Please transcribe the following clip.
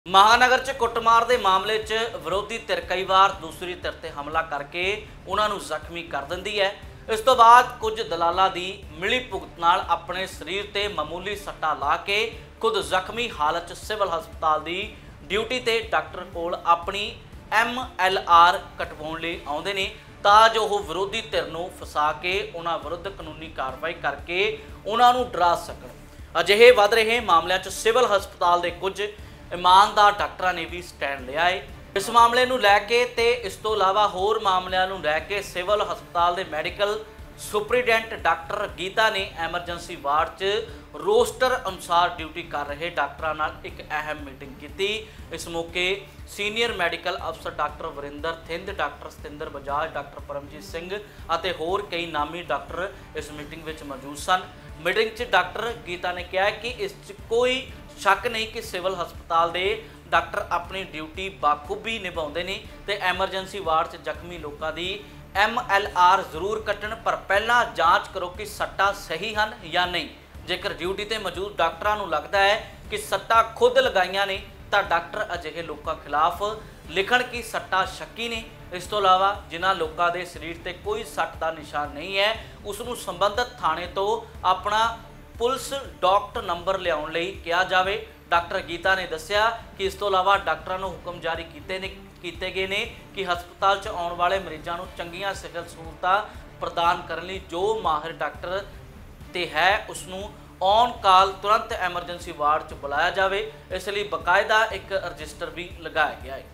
महानगर च कुੱਟਮਾਰ ਦੇ ਮਾਮਲੇ 'ਚ ਵਿਰੋਧੀ ਧਿਰ ਕਈ ਵਾਰ ਦੂਸਰੀ ਧਿਰ ਤੇ ਹਮਲਾ ਕਰਕੇ ਉਹਨਾਂ ਨੂੰ ਜ਼ਖਮੀ ਕਰ ਦਿੰਦੀ ਹੈ। ਇਸ ਤੋਂ ਬਾਅਦ ਕੁਝ ਦਲਾਲਾਂ ਦੀ ਮਿਲੀ ਭੁਗਤ ਨਾਲ ਆਪਣੇ ਸਰੀਰ ਤੇ ਮਾਮੂਲੀ ਸੱਟਾਂ ਲਾ ਕੇ ਖੁਦ ਜ਼ਖਮੀ ਹਾਲਤ 'ਚ ਸਿਵਲ ਹਸਪਤਾਲ ਦੀ ਡਿਊਟੀ ਤੇ ਡਾਕਟਰ ਕੋਲ ਆਪਣੀ MLR ਕਟਵਾਉਣ ਲਈ ਆਉਂਦੇ ਨੇ ਤਾਂ ਜੋ ਉਹ ਵਿਰੋਧੀ ਧਿਰ ਨੂੰ ਫਸਾ ਕੇ ਉਹਨਾਂ ਵਿਰੁੱਧ ਕਾਨੂੰਨੀ ਕਾਰਵਾਈ ਕਰਕੇ ਉਹਨਾਂ ਨੂੰ ਡਰਾ ਸਕਣ। ਅਜਿਹੇ ਵੱਧ ਰਹੇ ਮਾਮਲਿਆਂ 'ਚ ਸਿਵਲ ਹਸਪਤਾਲ ਦੇ ਕੁਝ ईमानदार डॉक्टर ने भी स्टैंड लिया है। इस मामले नूं लैके ते इस तो इलावा होर मामलों नूं लैके सिविल हस्पताल के मैडिकल सुपरिटेंडेंट डॉक्टर गीता ने एमरजेंसी वार्ड च रोस्टर अनुसार ड्यूटी कर रहे डॉक्टरों नाल एक अहम मीटिंग की। इस मौके सीनियर मैडिकल अफसर doctor Varinder Thind, doctor Satinder Bajaj, doctor Paramjit Singh और होर कई नामी डॉक्टर इस मीटिंग में मौजूद सन। मीटिंग च डॉक्टर गीता ने कहा कि इस कोई शक नहीं कि सिविल हस्पताल के डॉक्टर अपनी ड्यूटी बाखूबी निभाते हैं तो एमरजेंसी वार्ड च जख्मी लोगों की MLR जरूर कट्टण, पर पहला जांच करो कि सट्टा सही हैं या नहीं। जेकर ड्यूटी ते मौजूद डॉक्टरों को लगता है कि सट्टा खुद लगाइया ने तो डॉक्टर अजिहे लोगों खिलाफ लिखण कि सट्टा शक्की ने। इस तो इलावा जिन्होंने लोगों के शरीर से कोई सट का निशान नहीं है उसनूं संबंधित थाने तो अपना पुलिस डॉक्टर नंबर लियाउण लई कहा जाए। डॉक्टर गीता ने दस्सिया कि इस तो इलावा डॉक्टरों को हुक्म जारी किए गए ने कि हस्पताल च आउण वाले मरीजों को चंगियां सिविल सहूलतां प्रदान करने लई जो माहिर डॉक्टर ते है उसनूं ऑन कॉल तुरंत एमरजेंसी वार्ड च बुलाया जाए। इसलिए बकायदा एक रजिस्टर भी लगाया गया है।